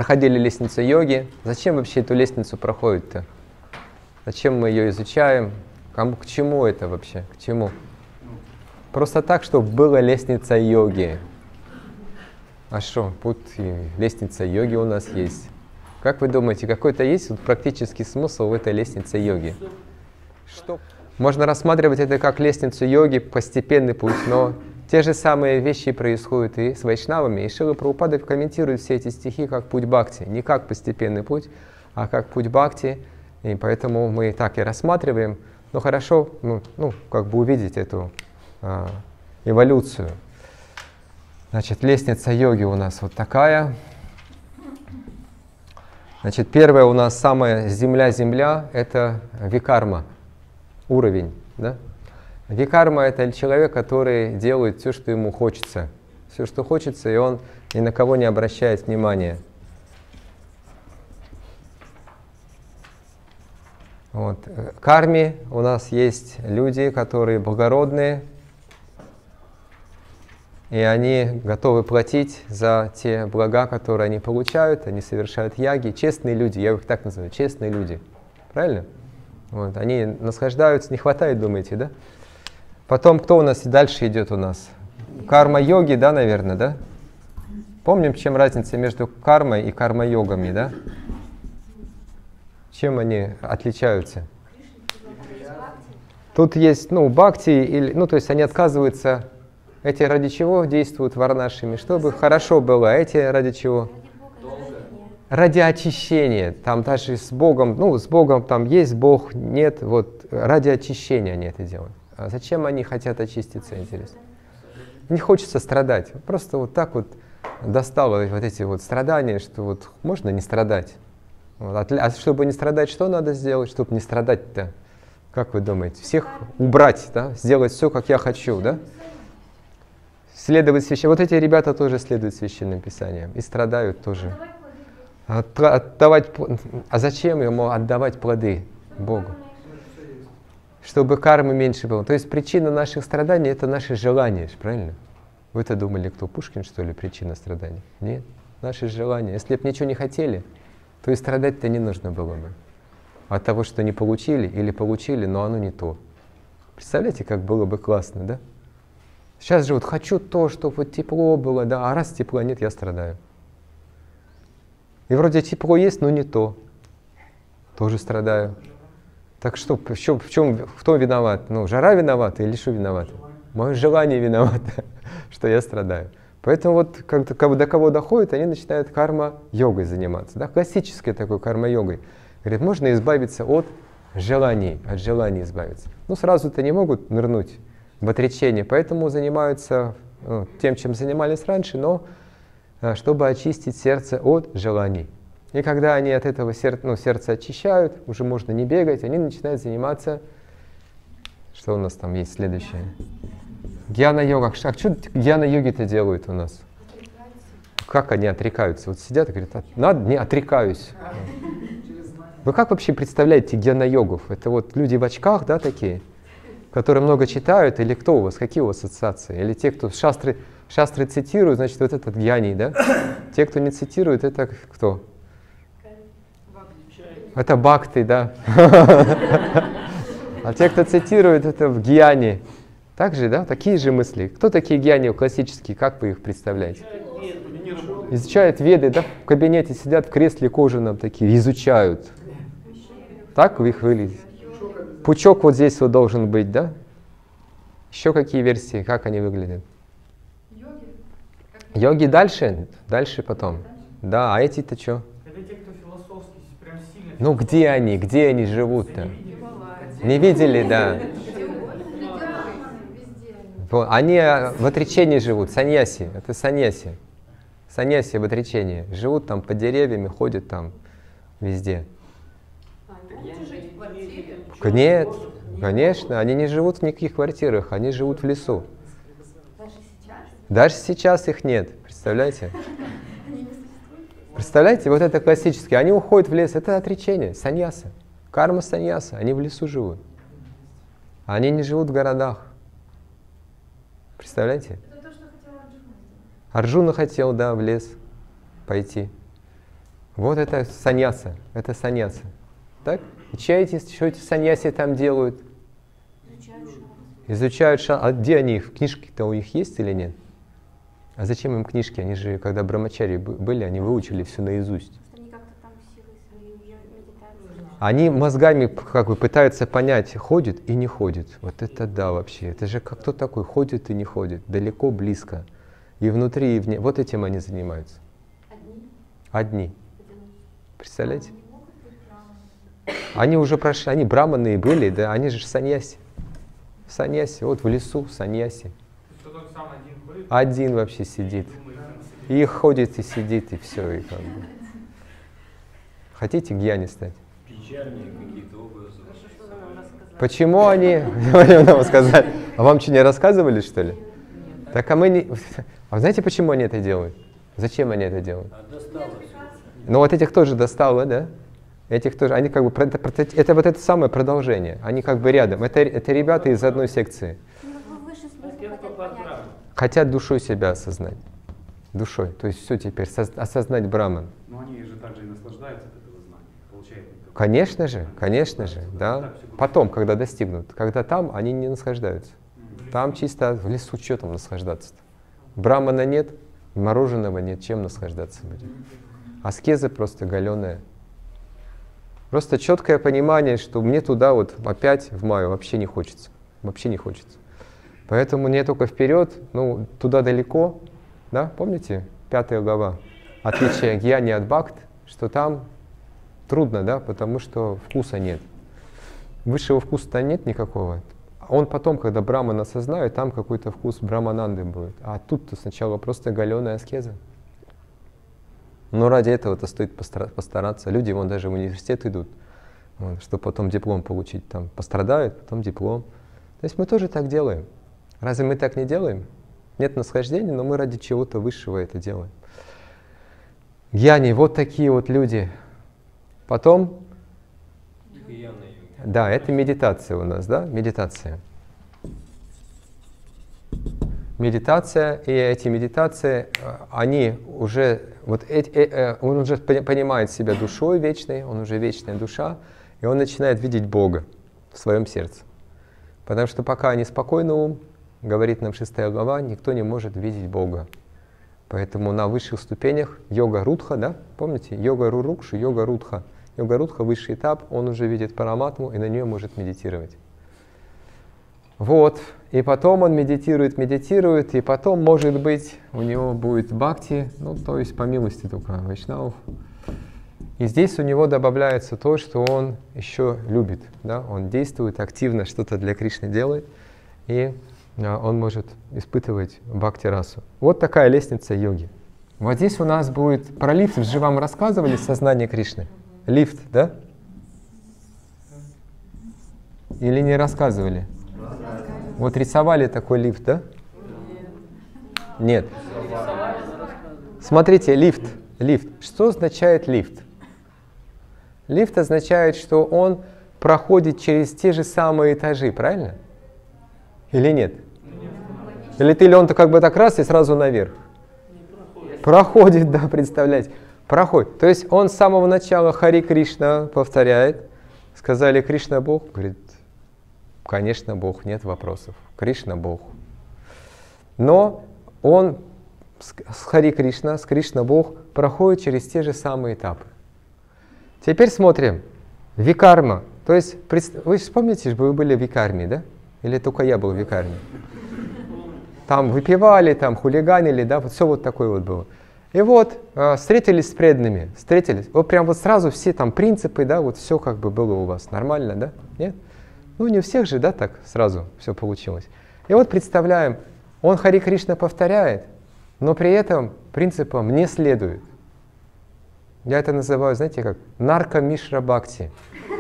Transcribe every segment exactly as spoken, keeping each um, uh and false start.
проходили лестницу йоги. Зачем вообще эту лестницу проходит-то? Зачем мы ее изучаем? Кому, к чему это вообще? К чему? Просто так, чтобы была лестница йоги. А что, вот и лестница йоги у нас есть. Как вы думаете, какой-то есть вот практический смысл в этой лестнице йоги? Что? Можно рассматривать это как лестницу йоги, постепенный путь, но те же самые вещи происходят и с вайшнавами. И Шрила Прабхупада комментирует все эти стихи как путь бхакти. Не как постепенный путь, а как путь бхакти. И поэтому мы так и рассматриваем. Но хорошо, ну, ну как бы увидеть эту а, эволюцию. Значит, лестница йоги у нас вот такая. Значит, первая у нас самая земля-земля — это викарма, уровень. Да? Викарма — это человек, который делает все, что ему хочется. Все, что хочется, и он ни на кого не обращает внимания. Вот. В карме у нас есть люди, которые благородные, и они готовы платить за те блага, которые они получают, они совершают яги. Честные люди, я их так называю, честные люди. Правильно? Вот. Они наслаждаются, не хватает, думаете, да? Потом, кто у нас и дальше идет у нас? Карма-йоги, да, наверное, да? Помним, чем разница между кармой и карма-йогами, да? Чем они отличаются? Тут есть, ну, бхакти, или, ну, то есть они отказываются. Эти ради чего действуют варнашами? Чтобы хорошо было. А эти ради чего? Ради очищения. Там даже с Богом, ну, с Богом там есть Бог, нет, вот ради очищения они это делают. А зачем они хотят очиститься, интересно? Не хочется страдать. Просто вот так вот достало вот эти вот страдания, что вот можно не страдать. Вот. А чтобы не страдать, что надо сделать? Чтобы не страдать-то, как вы думаете? Всех убрать, да? Сделать все, как я хочу, да? Следовать священным. Вот эти ребята тоже следуют священным писаниям и страдают тоже. Отдавать, а зачем ему отдавать плоды Богу? Чтобы кармы меньше было. То есть причина наших страданий — это наши желания, правильно? Вы-то думали, кто, Пушкин, что ли, причина страданий? Нет, наши желания. Если бы ничего не хотели, то и страдать-то не нужно было бы. От того, что не получили или получили, но оно не то. Представляете, как было бы классно, да? Сейчас же вот хочу то, чтобы вот тепло было, да, а раз тепла нет, я страдаю. И вроде тепло есть, но не то. Тоже страдаю. Так что, в чем, в чем, кто виноват? Ну, жара виновата или что виновата? Мое желание виновато, что я страдаю. Поэтому вот, когда до кого доходит, они начинают карма-йогой заниматься. Да? Классической такой карма-йогой. Говорит, можно избавиться от желаний, от желаний избавиться. Ну, сразу-то не могут нырнуть в отречение, поэтому занимаются ну, тем, чем занимались раньше, но чтобы очистить сердце от желаний. И когда они от этого сер, ну, сердце очищают, уже можно не бегать, они начинают заниматься, что у нас там есть следующее? Гьяна-йога. А что гьяна-йоги-то делают у нас? Как они отрекаются? Вот сидят и говорят, надо, не отрекаюсь. Вы как вообще представляете гьяна-йогов? Это вот люди в очках, да, такие, которые много читают, или кто у вас, какие у вас ассоциации? Или те, кто шастры, шастры цитируют, значит, вот этот гьяни, да? Те, кто не цитирует, это кто? Это бхакти, да. А те, кто цитирует, это в гьяни. Так же, да? Такие же мысли. Кто такие гьяни классические? Как вы их представляете? Изучают веды, да? В кабинете сидят в кресле кожаном такие, изучают. Так вы их выглядите? Пучок вот здесь вот должен быть, да? Еще какие версии? Как они выглядят? Йоги дальше? Дальше потом. Да, а эти-то что? Ну где они? Где они живут-то? Не видели, да. Они в отречении живут, саньяси. Это саньяси. Саньяси в отречении. Живут там под деревьями, ходят там везде. Нет, конечно. Они не живут в никаких квартирах, они живут в лесу. Даже сейчас их нет, представляете? Представляете, вот это классически. Они уходят в лес, это отречение, саньяса. Карма саньяса, они в лесу живут. Они не живут в городах. Представляете? Это то, что хотел Арджуна. Арджуна хотел, да, в лес пойти. Вот это саньяса, это саньяса. Так? И что эти, что эти саньяси там делают? Изучают шанс. Изучают шанс. А где они? Книжки-то у них есть или нет? А зачем им книжки? Они же, когда брамачари были, они выучили все наизусть. Они как-то там силой своей медитации. Они мозгами как бы пытаются понять, ходит и не ходит. Вот это да вообще. Это же как кто такой, ходит и не ходит. Далеко, близко. И внутри, и вне. Вот этим они занимаются. Одни? Одни. Представляете? Они уже прошли, они браманы и были, да, они же саньяси. Саньяси, вот в лесу саньяси. Один вообще сидит. И ходит, и сидит, и все. И как бы. Хотите гьяни стать? Печальные какие-то образы. Почему они... нам сказали. А вам что, не рассказывали, что ли? Так, а мы не... А знаете, почему они это делают? Зачем они это делают? А досталось. Ну вот этих тоже достало, да? Этих тоже, они как бы, это, это вот это самое продолжение, они как бы рядом. Это, это ребята из одной секции. Хотят душой себя осознать. Душой. То есть все теперь, осознать Браман. Но они же также и наслаждаются от этого знания. Получают никакого. Конечно же, конечно же, да. Потом, когда достигнут. Когда там, они не наслаждаются. Там чисто в лесу, что там наслаждаться-то? Брамана нет, мороженого нет, чем наслаждаться будет. Аскеза просто галеная. Просто четкое понимание, что мне туда вот опять в маю вообще не хочется. Вообще не хочется. Поэтому мне только вперед, ну, туда далеко, да, помните, пятая глава, отличие гьяни от бхакт, что там трудно, да, потому что вкуса нет. Высшего вкуса-то нет никакого. Он потом, когда Браман осознает, там какой-то вкус Брамананды будет. А тут-то сначала просто галеная аскеза. Но ради этого-то стоит постараться. Люди вон даже в университет идут, вот, чтобы потом диплом получить. Там пострадают, потом диплом. То есть мы тоже так делаем. Разве мы так не делаем? Нет наслаждения, но мы ради чего-то высшего это делаем. Гьяни, вот такие вот люди. Потом, да, это медитация у нас, да, медитация. Медитация, и эти медитации, они уже, вот эти, э, он уже понимает себя душой вечной, он уже вечная душа, и он начинает видеть Бога в своем сердце. Потому что пока неспокойный ум, говорит нам шестая глава, никто не может видеть Бога. Поэтому на высших ступенях йога рудха, да, помните, йога рурукши, йога рудха. Йога рудха, высший этап, он уже видит параматму и на нее может медитировать. Вот, и потом он медитирует, медитирует, и потом, может быть, у него будет бхакти, ну, то есть по милости только вайшнавов. И здесь у него добавляется то, что он еще любит, да, он действует активно, что-то для Кришны делает, и а, он может испытывать бхакти-расу. Вот такая лестница йоги. Вот здесь у нас будет про лифт, же вам рассказывали сознание Кришны? Лифт, да? Или не рассказывали? Вот рисовали такой лифт, да? Нет. Смотрите, лифт. Лифт. Что означает лифт? Лифт означает, что он проходит через те же самые этажи, правильно? Или нет? Или ты, или он-то как бы так раз и сразу наверх? Проходит, да, представляете? Проходит. То есть он с самого начала Хари Кришна повторяет. Сказали, Кришна Бог? Говорит, конечно, Бог, нет вопросов. Кришна Бог. Но он с Хари Кришна, с Кришна Бог, проходит через те же самые этапы. Теперь смотрим. Викарма. То есть, вы вспомните, вы были в викарме, да? Или только я был в викарме? Там выпивали, там хулиганили, да? Вот все вот такое вот было. И вот э, встретились с преданными, встретились. Вот прям вот сразу все там принципы, да, вот все как бы было у вас нормально, да? Нет? Ну не у всех же, да, так сразу все получилось. И вот представляем, он Хари Кришна повторяет, но при этом принципам не следует. Я это называю, знаете, как нарко-мишра бхакти.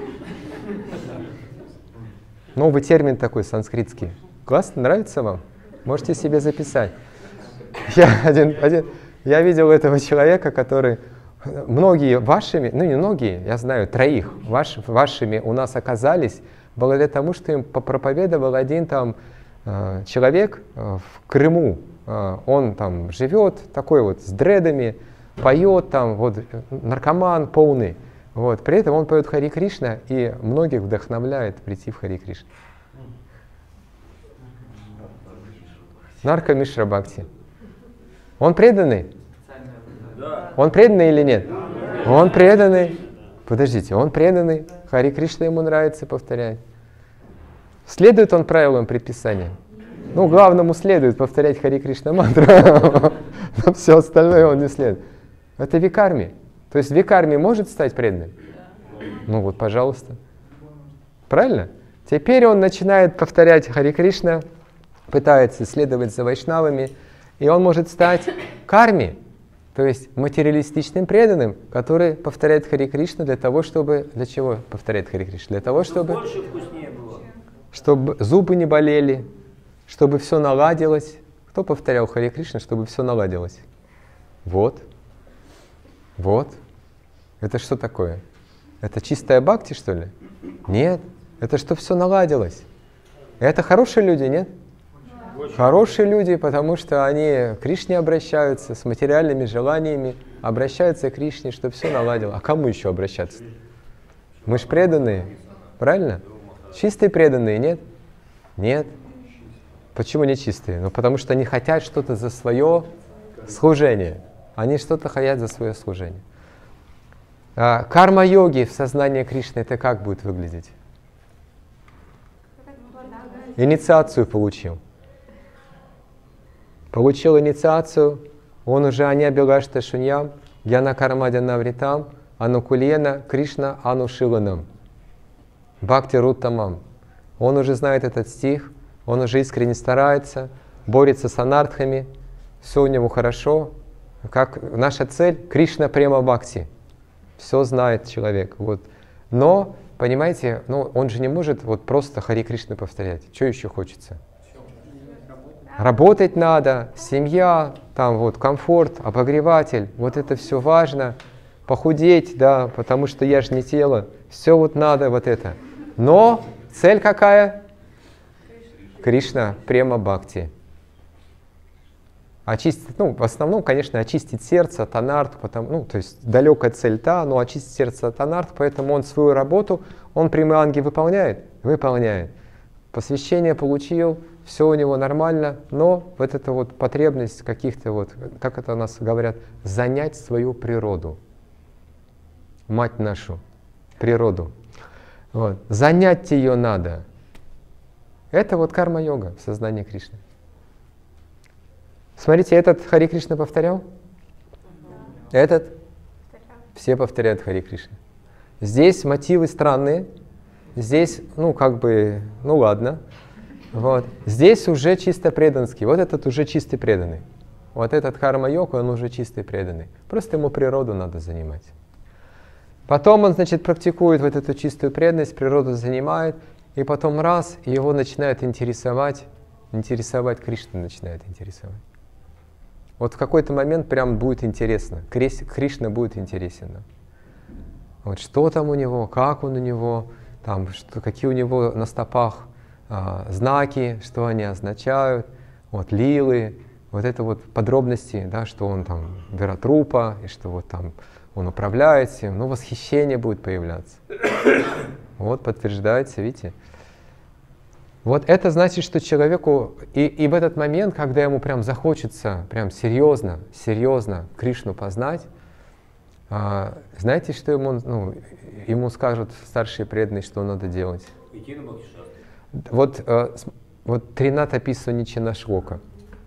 Новый термин такой санскритский. Классно, нравится вам? Можете себе записать. Я, один, один, я видел этого человека, который многие вашими, ну не многие, я знаю, троих ваш, вашими у нас оказались благодаря тому, что им проповедовал один там э, человек э, в Крыму. Э, он там живет, такой вот с дредами, поет там, вот, наркоман полный. Вот. При этом он поет Хари Кришна и многих вдохновляет прийти в Хари Кришна. Нарко Мишра Бхакти. Он преданный? Да. Он преданный или нет? Он преданный. Подождите, он преданный. Хари Кришна ему нравится повторять. Следует он правилам предписания? Ну, главному следует повторять Хари Кришна мантру. Но все остальное он не следует. Это викарми. То есть викарми может стать преданным? Ну вот, пожалуйста. Правильно? Теперь он начинает повторять Хари Кришна, пытается следовать за вайшнавами, и он может стать карми, то есть материалистичным преданным, который повторяет Хари Кришна для того, чтобы... Для чего повторяет Хари Кришна? Для того, чтобы... Больше вкуснее было. Чтобы зубы не болели, чтобы все наладилось. Кто повторял Хари Кришна, чтобы все наладилось? Вот. Вот. Это что такое? Это чистая бхакти, что ли? Нет. Это что все наладилось. Это хорошие люди, нет? Хорошие люди, потому что они к Кришне обращаются с материальными желаниями, обращаются к Кришне, чтобы все наладило. А кому еще обращаться? Мы ж преданные, правильно? Чистые преданные, нет? Нет. Почему не чистые? Ну, потому что они хотят что-то за свое служение. Они что-то хотят за свое служение. А, карма-йоги в сознании Кришны, это как будет выглядеть? Инициацию получил. Получил инициацию, он уже аня белашта шуньям, гьяна кармадя навритам, анукулена Кришна анушиланам, бхакти руттамам. Он уже знает этот стих, он уже искренне старается, борется с анартхами, все у него хорошо. Как наша цель — Кришна према бхакти. Все знает человек. Вот. Но, понимаете, ну, он же не может вот просто Хари Кришна повторять. Что еще хочется? Работать надо, семья, там вот комфорт, обогреватель, вот это все важно. Похудеть, да, потому что я же не тело. Все вот надо вот это. Но цель какая? Кришна према бхакти. Очистить, ну, в основном, конечно, очистить сердце от анарт, потому, ну, то есть далекая цель та, но очистить сердце от анарт, поэтому он свою работу, он прямые анги выполняет? Выполняет. Посвящение получил, все у него нормально, но вот эта вот потребность каких-то вот, как это у нас говорят, занять свою природу, мать нашу, природу. Вот. Занять ее надо. Это вот карма-йога в сознании Кришны. Смотрите, этот Хари Кришна повторял? Да. Этот? Повторял. Все повторяют Хари Кришна. Здесь мотивы странные. Здесь, ну, как бы, ну ладно. Вот. Здесь уже чисто преданский. Вот этот уже чистый преданный. Вот этот карма-йога, он уже чистый преданный. Просто ему природу надо занимать. Потом он, значит, практикует вот эту чистую преданность, природу занимает, и потом раз, его начинает интересовать, интересовать Кришна начинает интересовать. Вот в какой-то момент прям будет интересно. Кришна будет интересен. Вот что там у него, как он у него, там, что, какие у него на стопах а, знаки, что они означают, вот лилы, вот это вот подробности, да, что он там Виратрупа, и что вот там он управляет всем, ну восхищение будет появляться. Вот подтверждается, видите. Вот это значит, что человеку, и, и в этот момент, когда ему прям захочется, прям серьезно, серьезно Кришну познать, а, знаете, что ему, ну, ему скажут старшие преданные, что надо делать? Идти на бхакти-шастру. Вот, а, вот Трината Писаничана Шлока.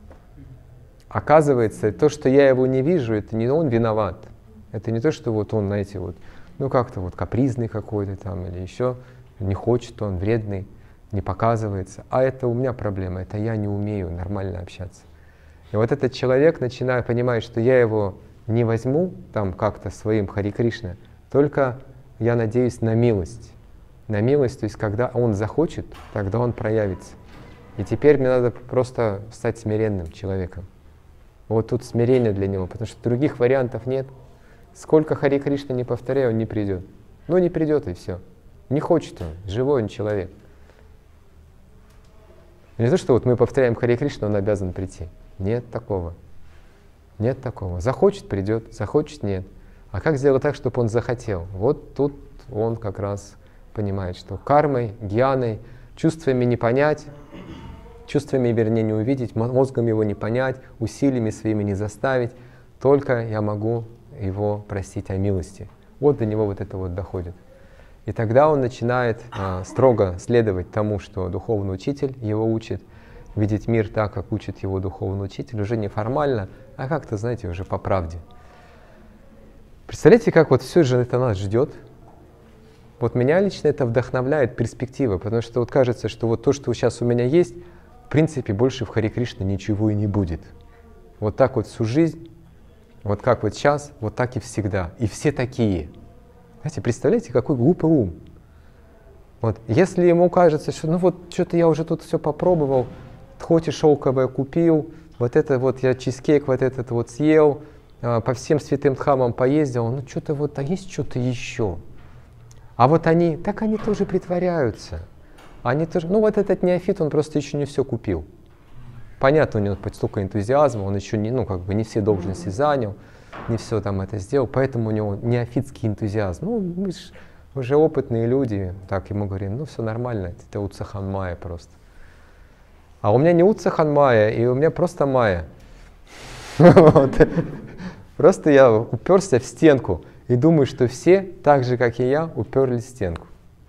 Оказывается, то, что я его не вижу, это не он виноват. Это не то, что вот он, знаете, вот, ну как-то вот капризный какой-то там или еще, не хочет он, вредный. Не показывается, а это у меня проблема, это я не умею нормально общаться. И вот этот человек начинает понимать, что я его не возьму там как-то своим Хари Кришна, только я надеюсь на милость. На милость, то есть когда он захочет, тогда он проявится. И теперь мне надо просто стать смиренным человеком. Вот тут смирение для него, потому что других вариантов нет. Сколько Хари Кришна не повторяю, он не придет. Ну не придет и все. Не хочет он, живой он человек. Не то, что вот мы повторяем Хари Кришна, он обязан прийти. Нет такого. Нет такого. Захочет — придет, захочет — нет. А как сделать так, чтобы он захотел? Вот тут он как раз понимает, что кармой, гьяной, чувствами не понять, чувствами, вернее, не увидеть, мозгом его не понять, усилиями своими не заставить, только я могу его просить о милости. Вот до него вот это вот доходит. И тогда он начинает а, строго следовать тому, что духовный учитель его учит, видеть мир так, как учит его духовный учитель, уже не формально, а как-то, знаете, уже по правде. Представляете, как вот все же это нас ждет? Вот меня лично это вдохновляет, перспектива, потому что вот кажется, что вот то, что сейчас у меня есть, в принципе, больше в Харе Кришна ничего и не будет. Вот так вот всю жизнь, вот как вот сейчас, вот так и всегда. И все такие. Знаете, представляете, какой глупый ум. Вот, если ему кажется, что ну вот что-то я уже тут все попробовал, хоть шелковое купил, вот это вот я чизкейк вот этот вот съел, по всем святым дхамам поездил, ну что-то вот, а есть что-то еще. А вот они, так они тоже притворяются. Они тоже, ну вот этот неофит, он просто еще не все купил. Понятно, у него столько энтузиазма, он еще не, ну как бы не все должности занял, не все там это сделал, поэтому у него неофитский энтузиазм. Ну мы ж уже опытные люди, так ему говорим, ну все нормально, это Утсахан Майя просто. А у меня не Утсахан Майя, и у меня просто Майя. Просто я уперся в стенку и думаю, что все, так же как и я, уперлись в стенку.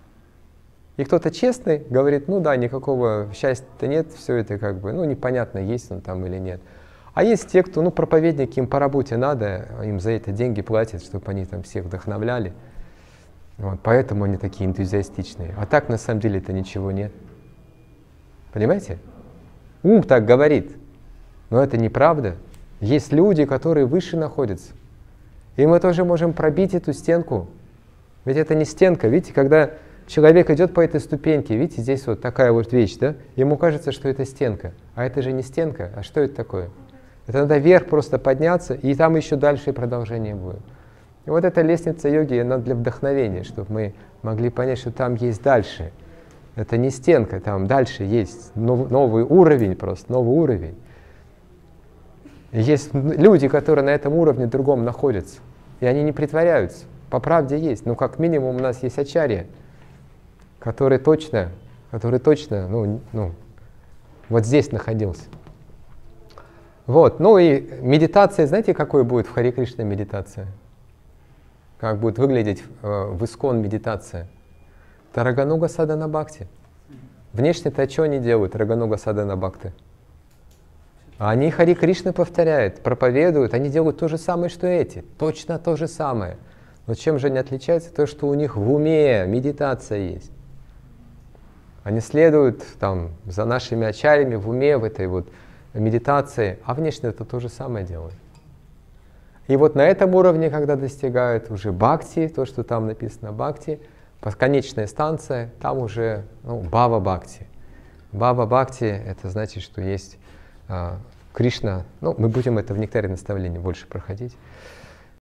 И кто-то честный говорит, ну да, никакого счастья-то нет, все это как бы, ну непонятно, есть он там или нет. А есть те, кто, ну проповедники, им по работе надо, им за это деньги платят, чтобы они там всех вдохновляли. Вот, поэтому они такие энтузиастичные. А так на самом деле это ничего нет. Понимаете? Ум так говорит, но это неправда. Есть люди, которые выше находятся. И мы тоже можем пробить эту стенку. Ведь это не стенка. Видите, когда человек идет по этой ступеньке, видите, здесь вот такая вот вещь, да? Ему кажется, что это стенка. А это же не стенка. А что это такое? Это надо вверх просто подняться, и там еще дальше продолжение будет. И вот эта лестница йоги, она для вдохновения, чтобы мы могли понять, что там есть дальше. Это не стенка, там дальше есть нов, новый уровень просто, новый уровень. И есть люди, которые на этом уровне другом находятся, и они не притворяются. По правде есть, ну как минимум у нас есть ачарья, который точно, который точно, ну, ну, вот здесь находился. Вот, ну и медитация, знаете, какой будет в Харе Кришна медитация? Как будет выглядеть э, в Искон медитация? Тарагануга Садана Бхакти. Внешне-то что они делают, Тарагануга Садана Бхакти? Они Харе Кришна повторяют, проповедуют, они делают то же самое, что эти. Точно то же самое. Но чем же они отличаются? То, что у них в уме медитация есть. Они следуют там, за нашими ачарьями в уме, в этой вот медитации, а внешне это то же самое делают. И вот на этом уровне, когда достигают уже бхакти, то, что там написано бхакти, конечная станция, там уже ну, бхава бхакти. Бхава бхакти — это значит, что есть а, Кришна, ну мы будем это в нектаре наставлений больше проходить.